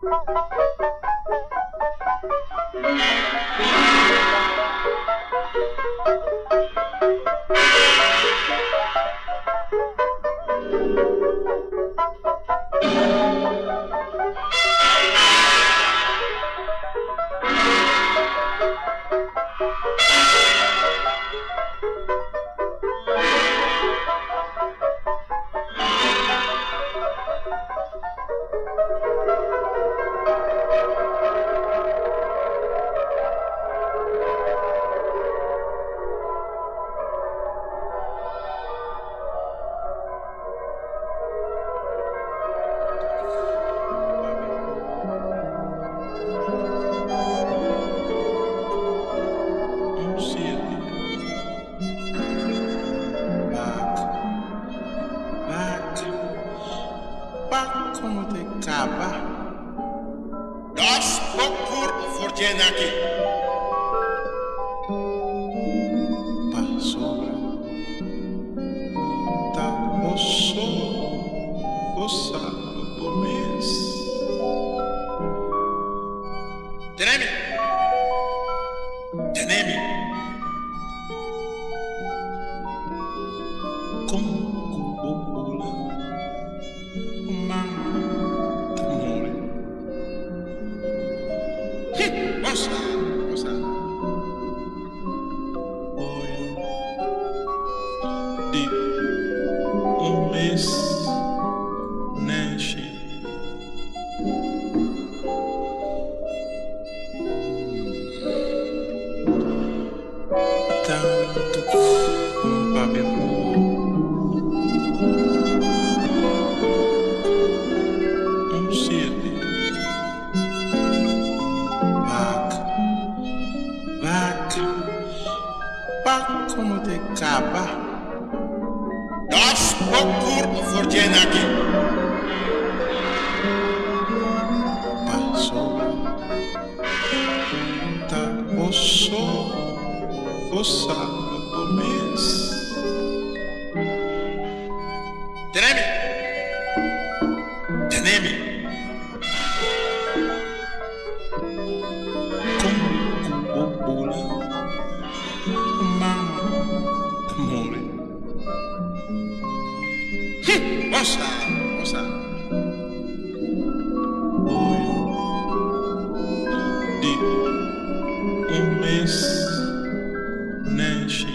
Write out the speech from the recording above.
Como te capa. Das pokur fortjenaki. Passou. Tá osso. Ossa. Pomes. Tenemi. Tenemi. Ossa. De mês nasce. Tanto como papel. Sede. Vaca, como te capa. Das pokur fortjenaki. Passou. Tá osso. Ossa. Pomes. Tenemi. Tenemi. Bobola. Amore. Ossa. De mês nasce.